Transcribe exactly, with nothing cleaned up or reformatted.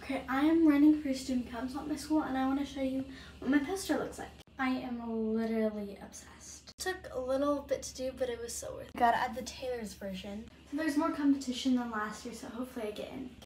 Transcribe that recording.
Okay, I am running for student council at my school and I want to show you what my poster looks like. I am literally obsessed. It took a little bit to do, but it was so worth it. Gotta add the Taylor's version. So there's more competition than last year, so hopefully I get in.